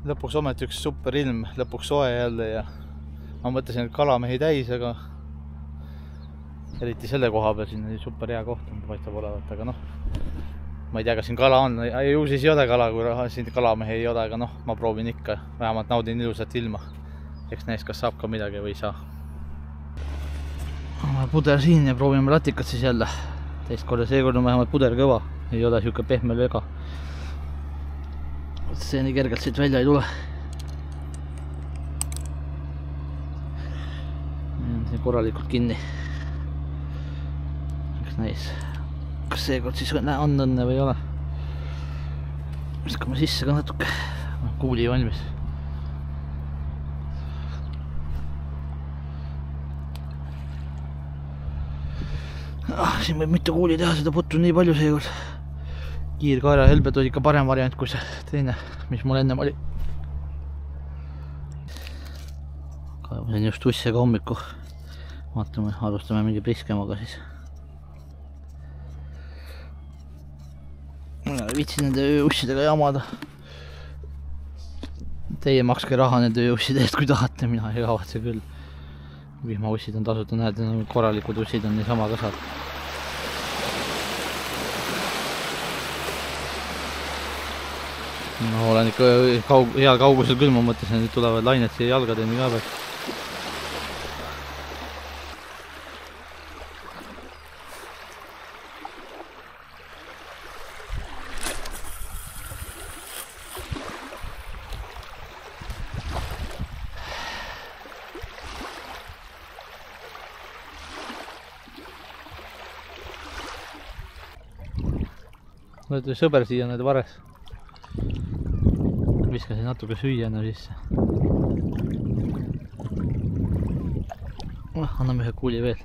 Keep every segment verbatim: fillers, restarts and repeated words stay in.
lõpuks ometi üks super ilm, lõpuks soe jälle ja ma mõtlesin, et kalamehi täis, aga eriti selle koha peal siin oli super hea koht, paistab olevat, aga noh, ma ei tea, kas siin kala on, ju siis ei ole kala, kui siin kalamehi ei ole, aga noh, ma proovin ikka, vähemalt naudin ilusat ilma. Eks näis, kas saab ka midagi või ei saa. Puder siin ja proovime latikat siis jälle. Teist korda, seekord on vähemalt puder kõva, ei ole siuke pehme lööga. See nii kergelt siit välja ei tule. See korralikult kinni. Eks näis, kas seekord siis on õnne või ei ole. Viskame sisse ka natuke. Kuuli valmis. Ah, siin võib mitte kuuli teha, seda puttu nii palju seekord. Kiirkaera helbed oli ikka parem variant kui see teine, mis mul ennem oli. Kaevasin just ussega hommiku. Vaatame, alustame mingi priskemaga siis. Ma viitsin nende ussidega jamada. Teie makske raha nende usside eest, kui tahate, mina ei kavatse küll. Vihmaussid on tasuta, näed, korralikud ussid on niisama ka saad. No, olen ikka kaug heal kaugusel küll, ma mõtlesin, et tulevad lained siia jalgadeni ka peal. Nüüd sõber siia need vares. Viskasin natuke süüjana sisse. Anname ühe kuuli veel.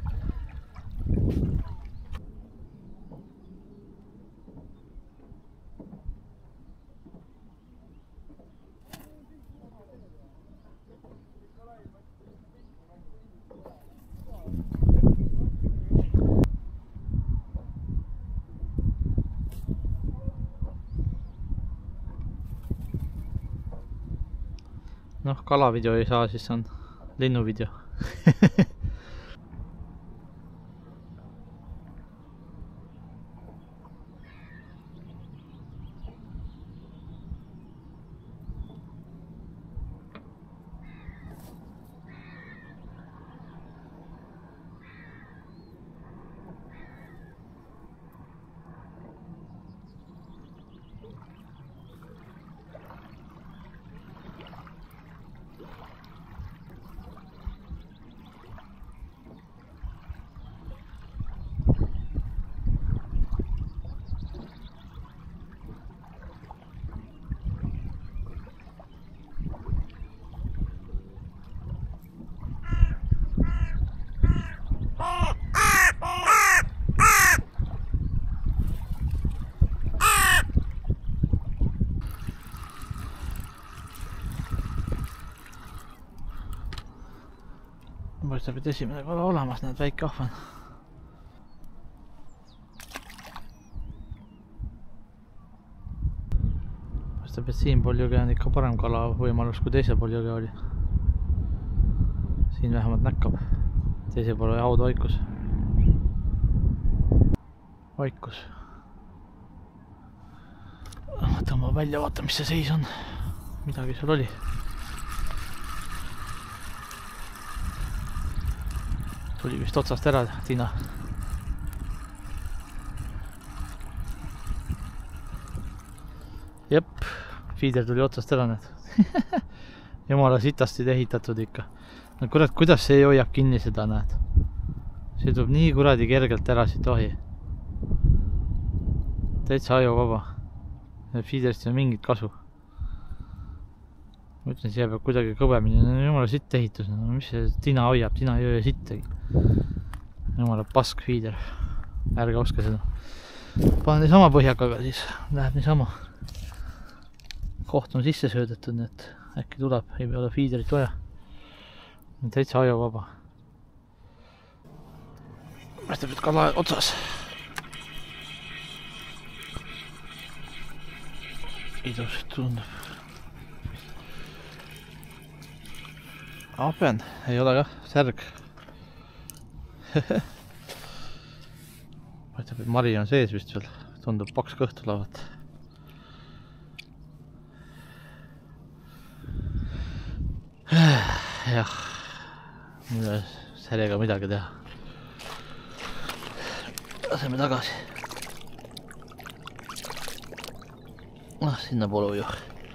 Noh, kalavideo ei saa, siis on linnuvideo. Paistab, et esimene kala olemas, näed, väike ahven. Paistab, et siin pool jõge on ikka parem kala võimalus kui teise pool jõge oli. Siin vähemalt näkkab. Teise pool oli haud vaikus. Vaikus. Tõmba välja, vaata, mis see seis on. Midagi seal oli. Tuli vist otsast ära, Tiina. Jep, feeder tuli otsast ära, näed. Jumala sitasti ehitatud ikka. No kurat, kuidas see hoiab kinni seda, näed? See tuleb nii kuradi kergelt ära siit ohi. Täitsa aju vaba. Feederist on mingit kasu. Ma ütlen, siia peab kuidagi kõvemini. Jumala sitt ehitus. Mis see Tiina hoiab? Tiina ei hoia sittagi. Jumala pask feeder. Ärge oska seda. Panen niisama põhjakaga siis. Läheb niisama. Koht on sisse söödetud, nii et äkki tuleb. Ei ole feederit vaja. Täitsa aju vaba. Paistab, et kala otsas. Idus tundub. ahven, ei ole kah, särg. Paistab, et mari on sees vist veel, tundub paks kõht olevat. Jah, mida särjega midagi teha. Laseme tagasi. Ah, sinna polu ju.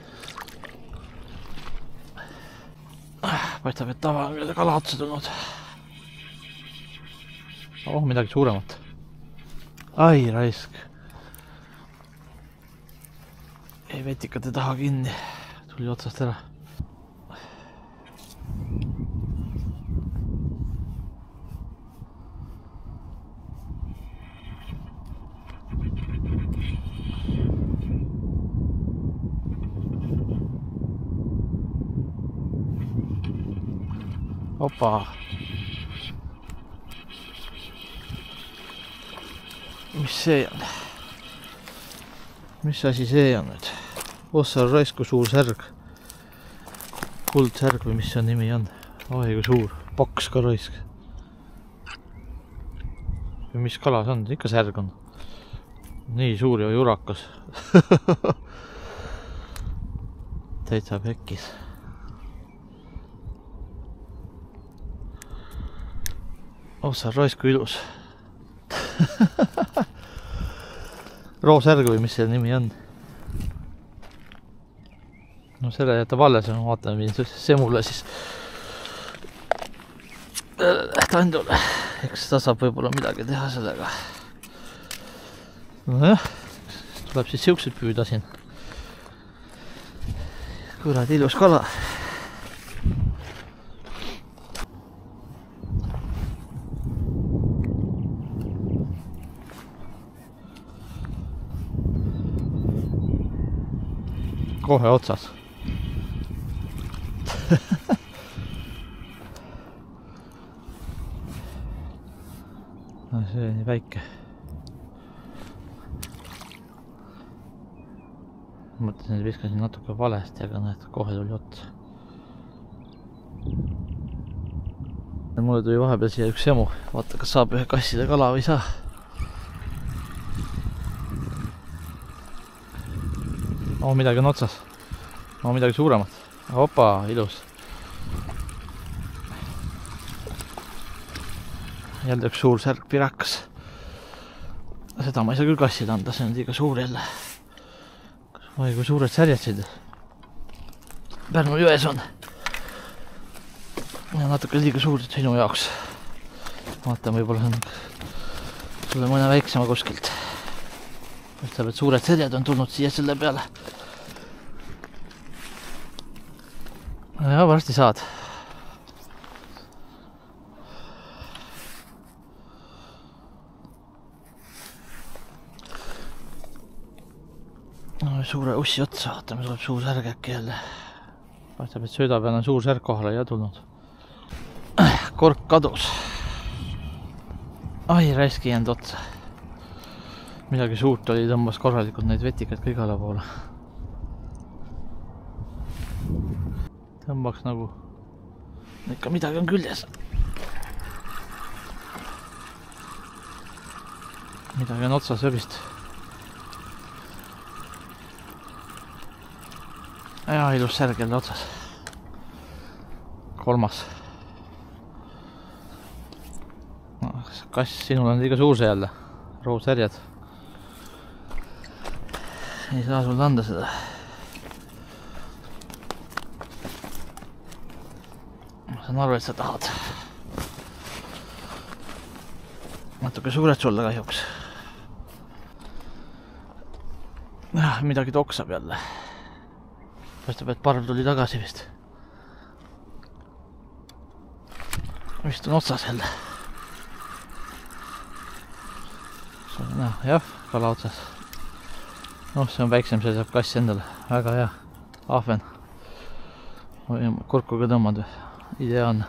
Paistab, et tava on küll kala otsa tulnud. Oh, midagi suuremat. Ai, raisk. Ei vetikate taha kinni. Tuli otsast ära. Opa. Mis see on? Mis asi see on nüüd? Ossa raisku suur särg. Kuldsärg või mis see nimi on? Oi, kui suur. Paks ka raisk. Või mis kala see on? Ikka särg on. Nii suur ja jurakas. Täitsa pekkis. Ossa raisku ilus. Roosärg või mis see nimi on? No selle jätab alles ja ma vaatan, viin semule siis tandule. Eks ta saab võib-olla midagi teha sellega. Nojah, tuleb siis siuksed püüda siin. Kurat, ilus kala. Kohe otsas. No see on nii väike. Mõtlesin, et viskasin natuke valesti, aga näed, kohe tuli otsa. Mulle tuli vahepeal siia üks jemu. Vaata, kas saab ühe kasside kala või ei saa. Oh, midagi on otsas. Oh, midagi suuremat. Opa, ilus. Jälle üks suur särg pirakas. Seda ma ei saa küll kassida anda, see on liiga suur jälle. Oi, kui suured särjatsid. Pärnu jões on. Ja natuke liiga suured sinu jaoks. Vaatan, võib-olla on sulle mõne väiksema kuskilt. Mõtleb, et suured särjad on tulnud siia selle peale. Ja, varsti saad. No, suure ussi otsa, vaatame, tuleb suur särg äkki jälle. Paistab, et sööda peal on suur särg kohale ja tulnud. Kork kadus. Ai, raiski jäänud otsa. Midagi suurt oli, tõmbas korralikult neid vetikaid ka igale poole. Tõmbaks nagu ikka midagi on küljes. Midagi on otsas ööbist. Ja, ilus särg jälle otsas. Kolmas. No, kass, sinul on liiga suur see jälle. Roosärjad. Ei saa sulle anda seda. Ma saan aru, et sa tahad. Natuke suured sulle kahjuks. Midagi toksab jälle. Paistab, et parv tuli tagasi vist. Vist on otsas jälle. No, jah, kala otsas. noh, see on väiksem, see saab kass endale. Väga hea. Ahven. Kurku ka tõmmad. Ideaalne.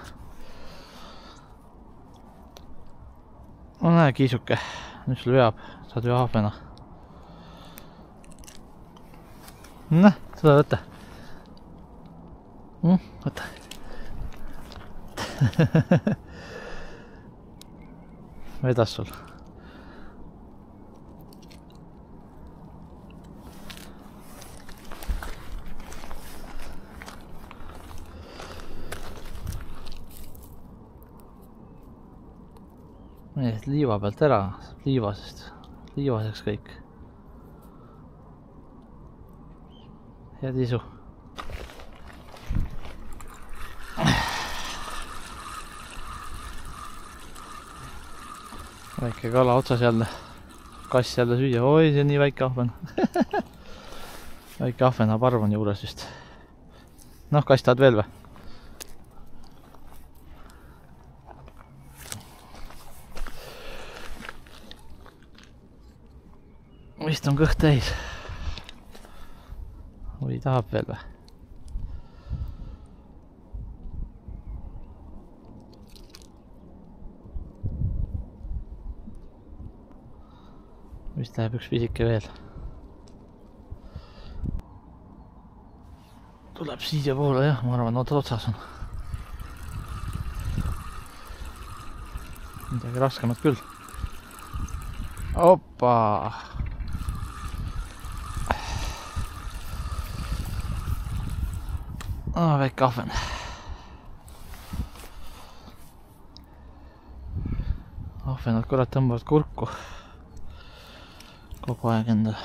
No näe, kiisuke. Nüüd sul veab. Saad ju ahvena. Näh, seda võtta. Mm, võtta. vedas sul? Mees liiva pealt ära, liivasest, liivaseks kõik. Head isu. Väike kala otsas jälle. Kass jälle süüa. Oi, see on nii väike ahven. Väike ahvenaparv on juures vist. Noh, kass tahad veel või? Vist on kõht täis. Või tahab veel või? Vist läheb üks pisike veel. Tuleb siia poole jah, ma arvan, oot otsas on. Midagi raskemat küll. Oppa! Ah, väike ahven. Ahvenad kurat tõmbavad kurku kogu aeg endale.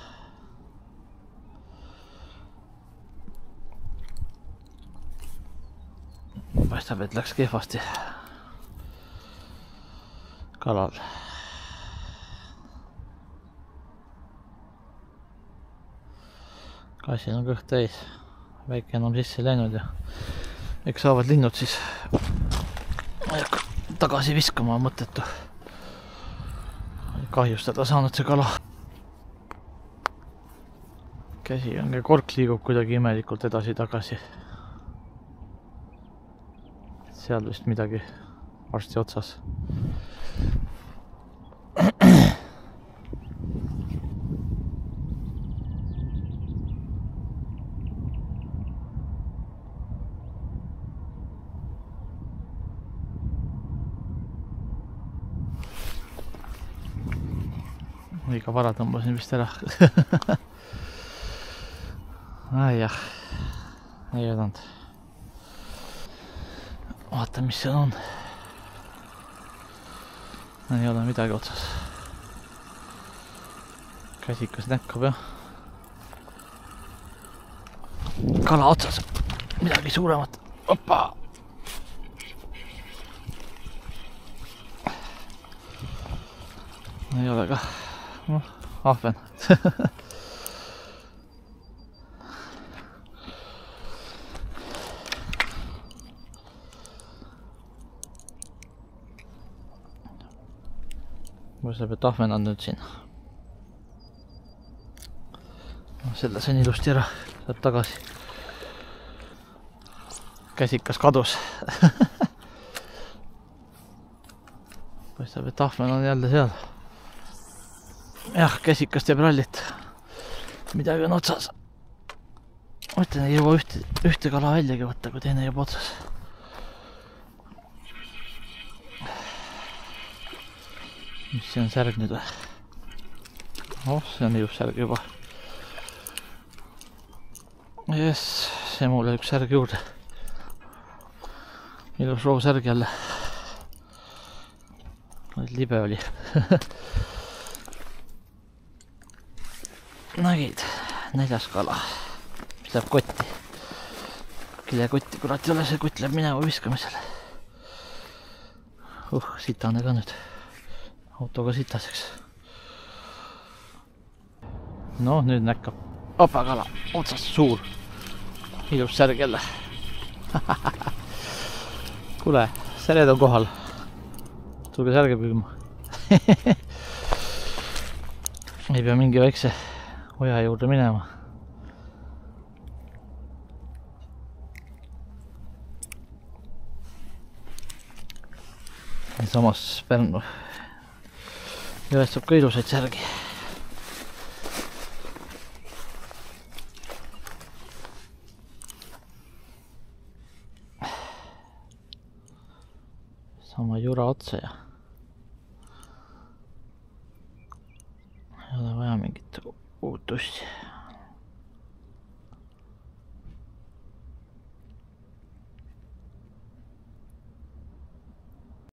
Paistab, et läks kehvasti kalal. Kassil on kõht täis. Väike enam sisse läinud ja eks saavad linnud siis tagasi viskama mõttetu. Kahjustada saanud see kala. Käsi on ka kork liigub kuidagi imelikult edasi-tagasi. Seal vist midagi varsti otsas. Liiga vara tõmbasin vist ära. Ai jah, ei jõudnud. Vaata, mis seal on. Ei ole midagi otsas. Käsikas näkkab jah. Kala otsas. Midagi suuremat. Oppa! Ei ole ka. noh, ahven. mõtleb, et ahven on nüüd siin. Selle sain ilusti ära, saab tagasi. Käsikas kadus. Paistab, et ahven on jälle seal. Jah, käsikas teeb rallit. Midagi on otsas. Mõtlen, ei jõua ühte, ühte kala väljagi võtta, kui teine jõuab otsas. Mis see on särg nüüd või? Oh, see on ilus särg juba. Jess, see mulle üks särg juurde. Ilus roosärg jälle. Libe oli. Nägid, neljas kala. Mis läheb kotti. Kilekotti, kurat ei ole, see kott läheb minema viskamisele. Uh, sitane ka nüüd. Autoga sitaseks. No, nüüd näkkab. Opa kala, otsast suur. Ilus särg jälle. Kuule, säred on kohal. Tulge särge püüma. Ei pea mingi väikse oja juurde minema. Ja samas Pärnu jõest saab ka ilusaid särgi. sama jura otsa ja ei ole vaja mingit uut ussi.